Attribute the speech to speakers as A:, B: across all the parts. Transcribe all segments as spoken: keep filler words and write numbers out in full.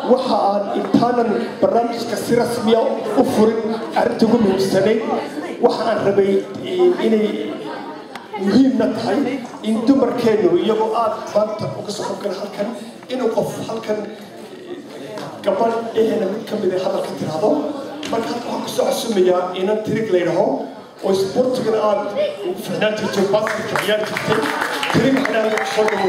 A: waxaan intaanan barnaamijka si rasmiya u furin arrinta ugu muhiimsanayd waxaan rabay inay muhiimna tahay in dumarkeenu iyagoo aad maanta uga soo qobkan halkan inuu qof halkan gabadh ehena mid ka mid a hadalka tiraahdo marka halka waxaan kusoo casumayaa inan tirig la yidhaho oo isboortigana aad ugu ficnaan jirtay basketka ciyaar jirtay tirig waxaan aad soo dhawow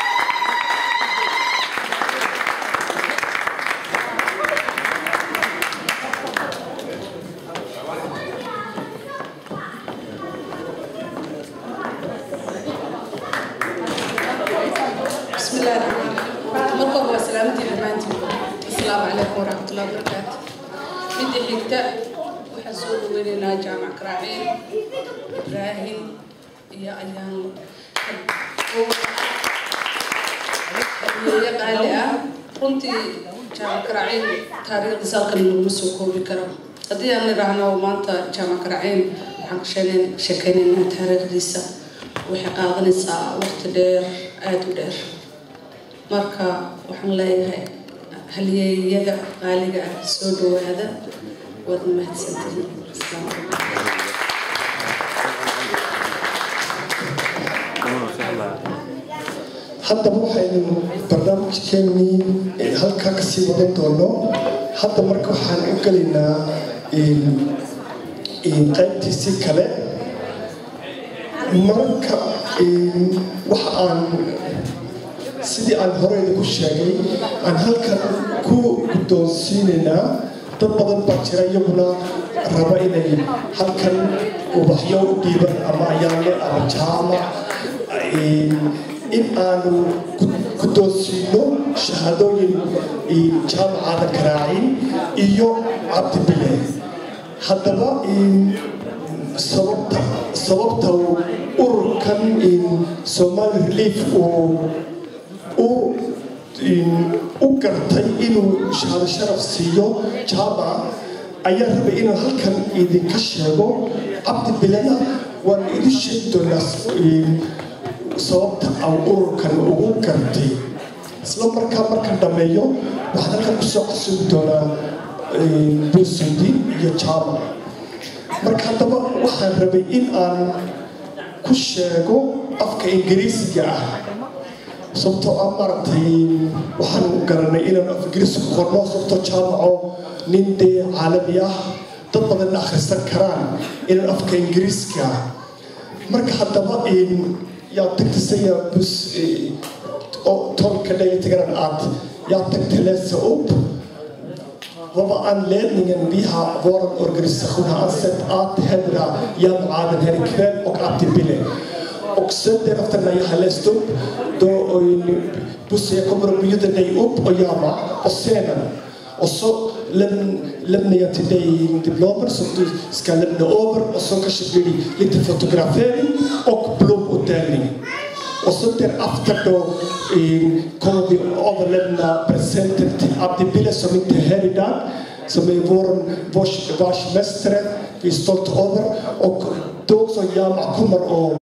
B: بسم الله الرحمن الرحيم مرحبا وسلامتي لمانتي السلام عليكم ورحمة الله وبركاته بدي حكتا وحسود ولينا جامع كراعين إبراهيم يا أيام يا قالئة كنت جامع كراعين تاريخ ساق المسوكو بكرم قد أنا رهنا ومانتا جامع كراعين حنشانين شكينين تاريخ لسا وحقاقنا ساعة وقت دير آدو دير marka waxaan leeyahay halyeeyada qaaliga ah soo dhawaada wad mahadsantihiin assalaamu
A: calaykum hadda waxaynu barnaamijkeennii halkaa kasii wadan doono hadda marka waxaan u gelaynaa qaybtiisii kale marka waxa aan sidii aan horeyda ku sheegay aan halkan ku guddoonsiinaynaa dad badan baa jira iyaguna raba inay halkan ubaxyo u dhiiban ama ayaale ama jaama in aanu guddoonsiino shahaadooyin jaamacada Karaacin iyo Cabdibile haddaba sababta sababta ururkan Somali Relief uu u gartay inuu shahaado sharaf siiyo jaama ayaa rabay inuu halkan idinka sheego Cabdibilena waan idin sheegi doonaa sababta aan ururkan ugu gartay isla markaa markaan dhameeyo waxaan halkan kusoo casuumi doonaa Busundi iyo jaama marka haddaba waxaan rabay in aan ku sheego afka Ingiriisiga ah sababtoo ah maaragtay waxaan garanay inaan af Ingiriisi ku qorno sababtoo jaamaco nin dee caalami ah dad badan akhrisan karaan inaan afka Ingiriisiga ah marka haddaba yaa tagtisaya bus oo tolka dhaytigaran aad yaa tagtilesa up waba aan leedningen biha våran organisation har ansett att hedra jaamacadan här ikväll och Cabdibile. Och sen därefter när jag har läst upp då bussen jag kommer att bjuda dig upp och jamma på scenen. Och så läm, lämnar jag till dig diplomer som du ska lämna över och så kanske blir det lite fotografering och blomutdelning. Och så därefter då eh, kommer vi överlämna presenter till Cabdibile som inte är här idag. Som är vår vars, vars mästare. Vi är stolta över. Och då så jamma kommer och